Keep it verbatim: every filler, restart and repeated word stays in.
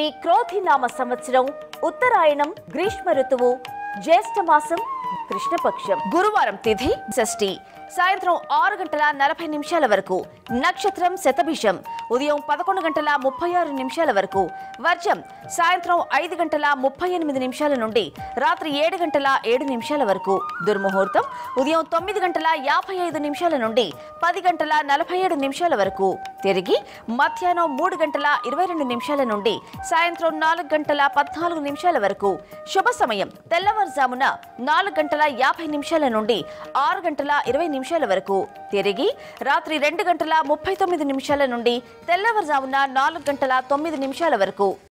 క్రోధి నామ సంవత్సరం ఉత్తరాయణం గ్రీష్మ ఋతువు జ్యేష్ఠ మాసం కృష్ణపక్షం గురువారం తిథి షష్ఠి సాయంత్రం ఆరు గంటల నలభై నిమిషాల వరకు నక్షత్రం శతభిషం ఉదయం పదకొండు గంటల ముప్పై ఆరు నిమిషాల వరకు వర్జం సాయంత్రం ఐదు గంటల ముప్పై ఎనిమిది నిమిషాల నుండి రాత్రి ఏడు గంటల ఏడు నిమిషాల వరకు దుర్ముహూర్తం ఉదయం తొమ్మిది గంటల యాభై ఐదు నిమిషాల నుండి పది గంటల నలభై ఏడు నిమిషాల వరకు తిరిగి మధ్యాహ్నం మూడు గంటల ఇరవై రెండు నిమిషాల నుండి సాయంత్రం నాలుగు గంటల పద్నాలుగు నిమిషాల వరకు శుభ సమయం తెల్లవారుజామున నాలుగు గంటల యాభై నిమిషాల నుండి ఆరు గంటల ఇరవై నిమిషాల వరకు తిరిగి రాత్రి రెండు గంటల ముప్పై తొమ్మిది నిమిషాల నుండి తెల్లవారుజామున నాలుగు గంటల తొమ్మిది నిమిషాల వరకు